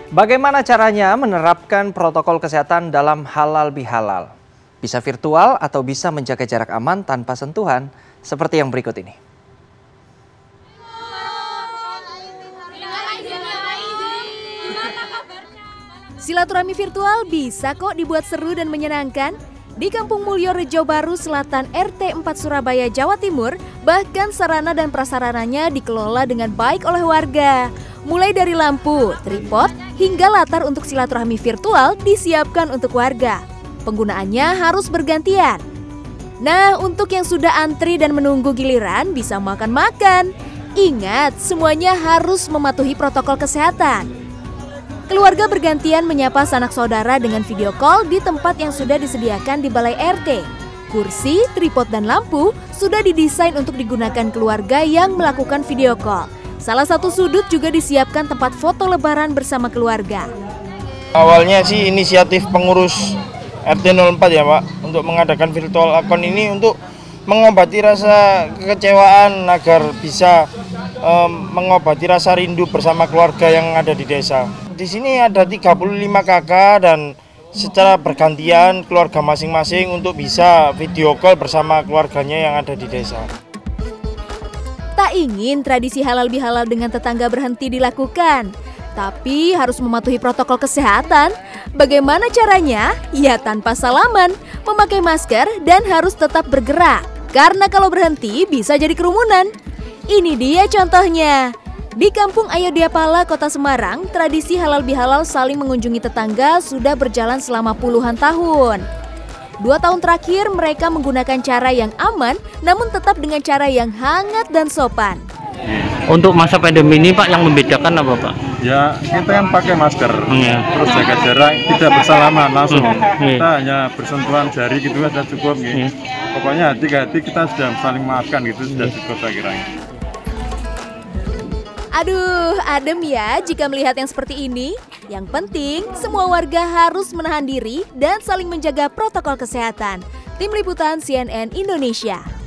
Bagaimana caranya menerapkan protokol kesehatan dalam halal bihalal? Bisa virtual atau bisa menjaga jarak aman tanpa sentuhan, seperti yang berikut ini. Silaturahmi virtual bisa kok dibuat seru dan menyenangkan. Di Kampung Mulyo Rejo Baru Selatan RT 4 Surabaya, Jawa Timur, bahkan sarana dan prasarananya dikelola dengan baik oleh warga. Mulai dari lampu, tripod, hingga latar untuk silaturahmi virtual disiapkan untuk warga. Penggunaannya harus bergantian. Nah, untuk yang sudah antri dan menunggu giliran bisa makan-makan. Ingat, semuanya harus mematuhi protokol kesehatan. Keluarga bergantian menyapa sanak saudara dengan video call di tempat yang sudah disediakan di balai RT. Kursi, tripod, dan lampu sudah didesain untuk digunakan keluarga yang melakukan video call. Salah satu sudut juga disiapkan tempat foto lebaran bersama keluarga. Awalnya sih inisiatif pengurus RT 04 ya Pak, untuk mengadakan virtual account ini untuk mengobati rasa kekecewaan agar bisa mengobati rasa rindu bersama keluarga yang ada di desa. Di sini ada 35 kakak dan secara bergantian keluarga masing-masing untuk bisa video call bersama keluarganya yang ada di desa. Tak ingin tradisi halal bihalal dengan tetangga berhenti dilakukan, tapi harus mematuhi protokol kesehatan. Bagaimana caranya? Ya tanpa salaman, memakai masker dan harus tetap bergerak. Karena kalau berhenti bisa jadi kerumunan. Ini dia contohnya. Di Kampung Ayodiapala, Kota Semarang, tradisi halal bihalal saling mengunjungi tetangga sudah berjalan selama puluhan tahun. 2 tahun terakhir mereka menggunakan cara yang aman, namun tetap dengan cara yang hangat dan sopan. Untuk masa pandemi ini Pak, yang membedakan apa Pak? Ya, kita kan pakai masker, terus jaga jarak, tidak bersalaman langsung. Kita hanya bersentuhan jari gitu sudah cukup. Pokoknya hati-hati kita sudah saling maafkan gitu, sudah cukup saya kira. Aduh, adem ya jika melihat yang seperti ini. Yang penting, semua warga harus menahan diri dan saling menjaga protokol kesehatan. Tim Liputan CNN Indonesia.